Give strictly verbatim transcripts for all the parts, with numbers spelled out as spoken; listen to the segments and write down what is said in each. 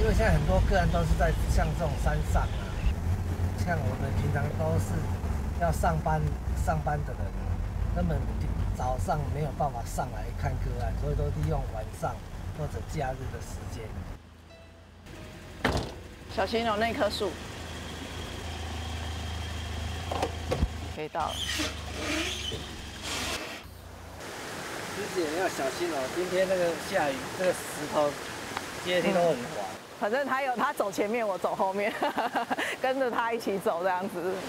为现在很多个案都是在像这种山上啊，像我们平常都是要上班上班的人，根本早上没有办法上来看个案，所以都利用晚上或者假日的时间。 小心哦，那棵树。可以到了。 师姐要小心哦，今天那个下雨，这个石头阶梯都很滑。嗯、 反正他有他走前面，我走后面，跟着他一起走这样子。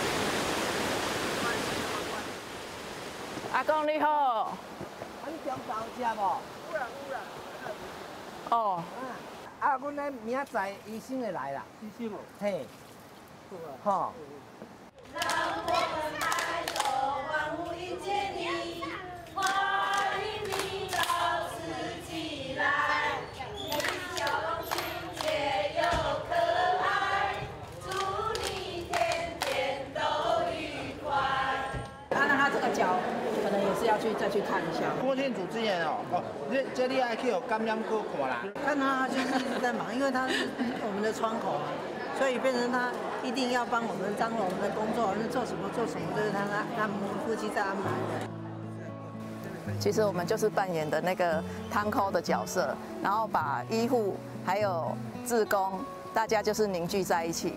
阿公你好。啊， 你中昼有食无？有啦有啦。 哦。 啊，阮咧明仔载医生会来啦。医生哦。嘿。好啊。吼。让我们抬头，万物迎接你，欢迎你到此起来。你笑容亲切又可爱，祝你天天都愉快。 啊，那他这个脚可能也是要去再去看一下。 郭建主之前哦，哦，这这你爱去有感染过看啦。 看他就是一直在忙，因为他是我们的窗口嘛。所以变成他一定要帮我们张罗我们的工作，是做什么做什么，就是他他他们夫妻在安排的。 其实我们就是扮演的那个汤扣的角色，然后把医护还有志工，大家就是凝聚在一起。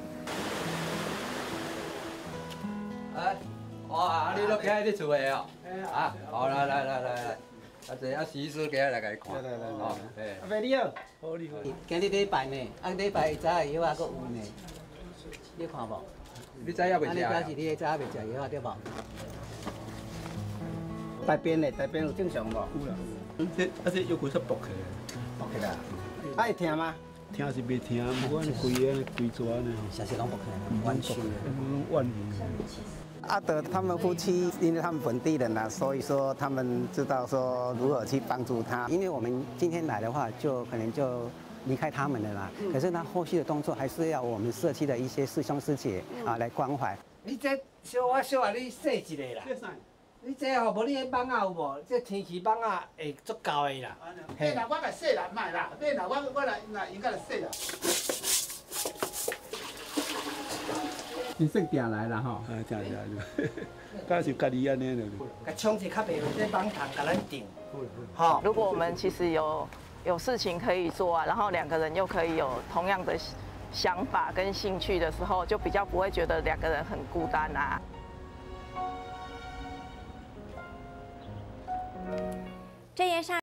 哎，哇，你都徛喺啲厝诶哦？啊，好来来来来来。啊，这啊，医师今日来甲你看。来来来，哦，哎， 阿伯你好，好你好。今日礼拜呢，啊礼拜早药啊，搁有呢，你看无？ 你早药未食？啊， 你表示你早未食药啊，对无？ 大便呢？大便有正常无？有啦。 嗯，这啊这药开始薄起来， 薄起来。啊会疼吗？ 疼是袂疼，不过规个规抓呢。 啥时拢薄起来？弯曲。 嗯，弯曲。 阿德他们夫妻，因为他们本地人啊，所以说他们知道说如何去帮助他。因为我们今天来的话，就可能就离开他们了啦。嗯、可是他后续的动作还是要我们社区的一些师兄师姐啊来关怀。 你这小我小啊，你洗一个啦。你这吼，无你迄网啊有无？这天气网啊会足够的啦。 嘿，那我甲洗啦，卖啦。你那我我来来应该来洗啦。 先生定来啦吼， 啊，定定就，假是家己安尼了。 甲冲一较袂用，这网堂甲咱定。好， 如果我们其实有有事情可以做啊，然后两个人又可以有同样的想法跟兴趣的时候，就比较不会觉得两个人很孤单啊。 这页上。